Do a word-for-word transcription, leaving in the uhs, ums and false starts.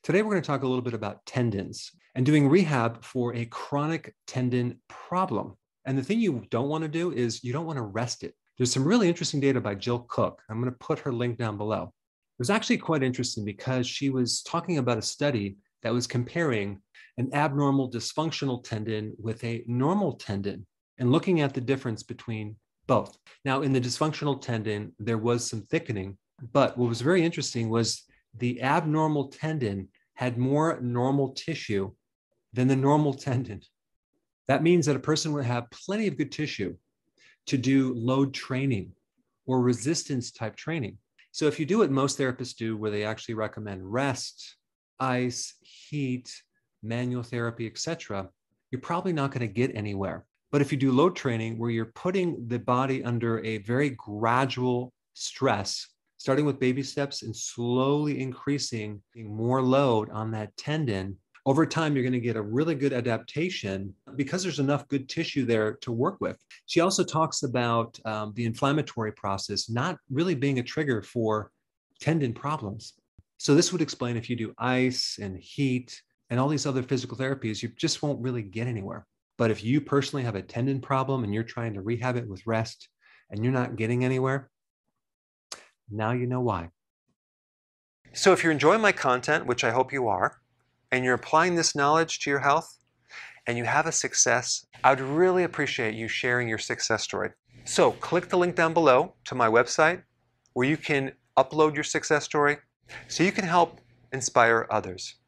Today, we're going to talk a little bit about tendons and doing rehab for a chronic tendon problem. And the thing you don't want to do is you don't want to rest it. There's some really interesting data by Jill Cook. I'm going to put her link down below. It was actually quite interesting because she was talking about a study that was comparing an abnormal dysfunctional tendon with a normal tendon and looking at the difference between both. Now, in the dysfunctional tendon, there was some thickening, but what was very interesting was the abnormal tendon had more normal tissue than the normal tendon. That means that a person would have plenty of good tissue to do load training or resistance type training. So if you do what most therapists do, where they actually recommend rest, ice, heat, manual therapy, et cetera, you're probably not going to get anywhere. But if you do load training, where you're putting the body under a very gradual stress, starting with baby steps and slowly increasing more load on that tendon, over time, you're going to get a really good adaptation because there's enough good tissue there to work with. She also talks about um, the inflammatory process not really being a trigger for tendon problems. So this would explain if you do ice and heat and all these other physical therapies, you just won't really get anywhere. But if you personally have a tendon problem and you're trying to rehab it with rest and you're not getting anywhere, now you know why. So if you're enjoying my content, which I hope you are, and you're applying this knowledge to your health, and you have a success, I'd really appreciate you sharing your success story. So click the link down below to my website where you can upload your success story so you can help inspire others.